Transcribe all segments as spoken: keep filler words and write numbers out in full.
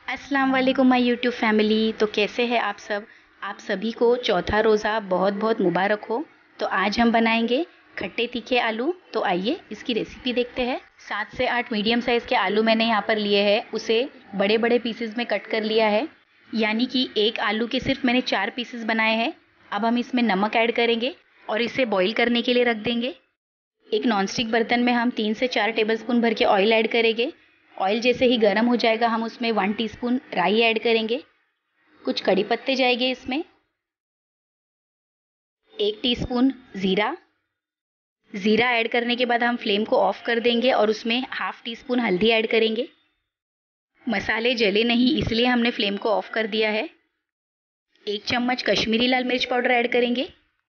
अस्सलाम वालेकुम my YouTube family. तो कैसे हैं आप सब? आप सभी को चौथा रोज़ा बहुत बहुत मुबारक हो। तो आज हम बनाएंगे खट्टे तीखे आलू। तो आइए इसकी रेसिपी देखते हैं। सात से आठ मीडियम साइज़ के आलू मैंने यहाँ पर लिए हैं, उसे बड़े बड़े पीसेस में कट कर लिया है, यानी कि एक आलू के सिर्फ मैंने चार पीसेस बनाए हैं। अब हम इसमें नमक ऐड करेंगे और इसे बॉईल करने के लिए रख देंगे। एक नॉनस्टिक बर्तन में हम तीन से चार टेबलस्पून भर के ऑयल ऐड करेंगे। ऑयल जैसे ही गर्म हो जाएगा हम उसमें वन टीस्पून राई ऐड करेंगे, कुछ कड़ी पत्ते जाएंगे इसमें, एक टीस्पून ज़ीरा। ज़ीरा ऐड करने के बाद हम फ्लेम को ऑफ कर देंगे और उसमें हाफ टी स्पून हल्दी ऐड करेंगे। मसाले जले नहीं इसलिए हमने फ्लेम को ऑफ कर दिया है। एक चम्मच कश्मीरी लाल मिर्च पाउडर ऐड करेंगे,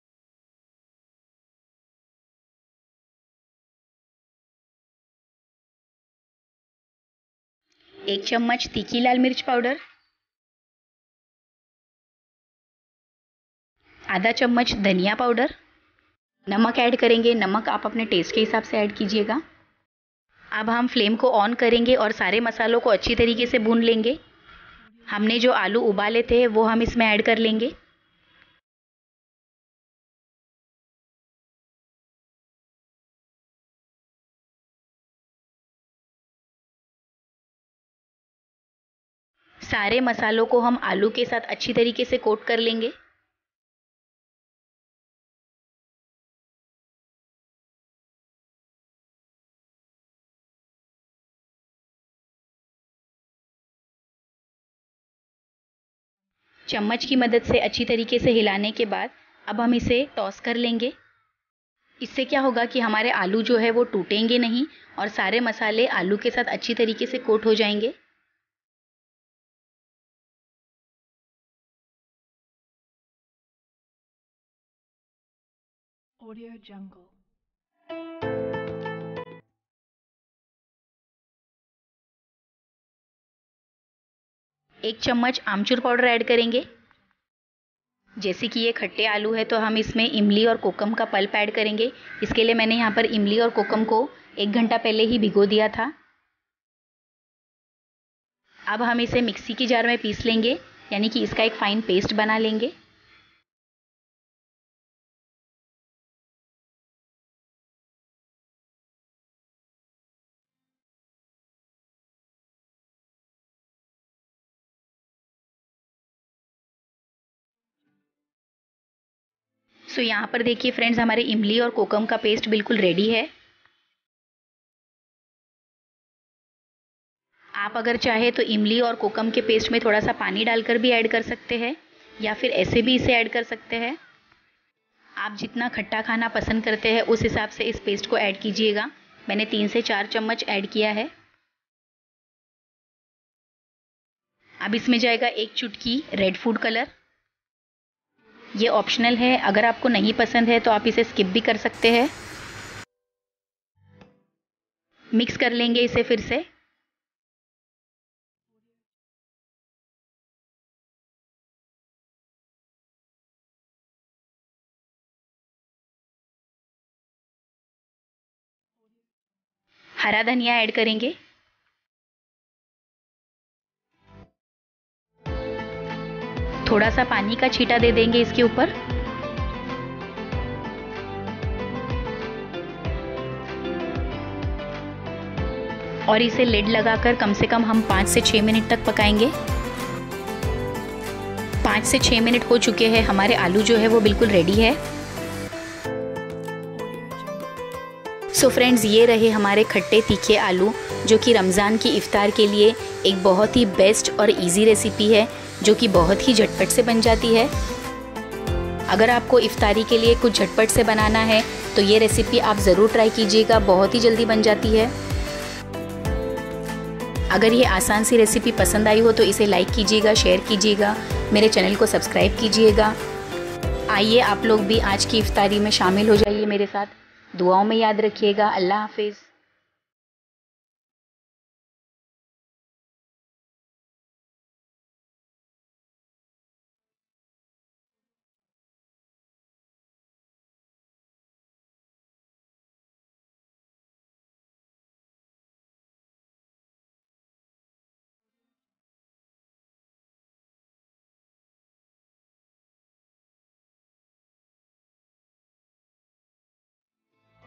एक चम्मच तीखी लाल मिर्च पाउडर, आधा चम्मच धनिया पाउडर, नमक ऐड करेंगे। नमक आप अपने टेस्ट के हिसाब से ऐड कीजिएगा। अब हम फ्लेम को ऑन करेंगे और सारे मसालों को अच्छी तरीके से भून लेंगे। हमने जो आलू उबाले थे वो हम इसमें ऐड कर लेंगे। सारे मसालों को हम आलू के साथ अच्छी तरीके से कोट कर लेंगे। चम्मच की मदद से अच्छी तरीके से हिलाने के बाद अब हम इसे टॉस कर लेंगे। इससे क्या होगा कि हमारे आलू जो है वो टूटेंगे नहीं और सारे मसाले आलू के साथ अच्छी तरीके से कोट हो जाएंगे। Audio Jungle. एक चम्मच आमचूर पाउडर ऐड करेंगे। जैसे कि ये खट्टे आलू है तो हम इसमें इमली और कोकम का पल्प ऐड करेंगे। इसके लिए मैंने यहाँ पर इमली और कोकम को एक घंटा पहले ही भिगो दिया था। अब हम इसे मिक्सी की जार में पीस लेंगे, यानी कि इसका एक फाइन पेस्ट बना लेंगे। सो यहाँ पर देखिए फ्रेंड्स, हमारे इमली और कोकम का पेस्ट बिल्कुल रेडी है। आप अगर चाहे तो इमली और कोकम के पेस्ट में थोड़ा सा पानी डालकर भी ऐड कर सकते हैं, या फिर ऐसे भी इसे ऐड कर सकते हैं। आप जितना खट्टा खाना पसंद करते हैं उस हिसाब से इस पेस्ट को ऐड कीजिएगा। मैंने तीन से चार चम्मच ऐड किया है। अब इसमें जाएगा एक चुटकी रेड फूड कलर। ये ऑप्शनल है, अगर आपको नहीं पसंद है तो आप इसे स्किप भी कर सकते हैं। मिक्स कर लेंगे इसे फिर से। हरा धनिया ऐड करेंगे। थोड़ा सा पानी का छींटा दे देंगे इसके ऊपर। और इसे लिड लगाकर कम से कम हम पाँच से छः मिनट तक पकाएंगे। पाँच से छः मिनट हो चुके हैं, हमारे आलू जो है वो बिल्कुल रेडी है। सो फ्रेंड्स, ये रहे हमारे खट्टे तीखे आलू, जो कि रमज़ान की इफ्तार के लिए एक बहुत ही बेस्ट और इजी रेसिपी है, जो कि बहुत ही झटपट से बन जाती है। अगर आपको इफ्तारी के लिए कुछ झटपट से बनाना है तो ये रेसिपी आप ज़रूर ट्राई कीजिएगा, बहुत ही जल्दी बन जाती है। अगर ये आसान सी रेसिपी पसंद आई हो तो इसे लाइक कीजिएगा, शेयर कीजिएगा, मेरे चैनल को सब्सक्राइब कीजिएगा। आइए आप लोग भी आज की इफ्तारी में शामिल हो जाइए मेरे साथ। दुआओं में याद रखिएगा। अल्लाह हाफिज़।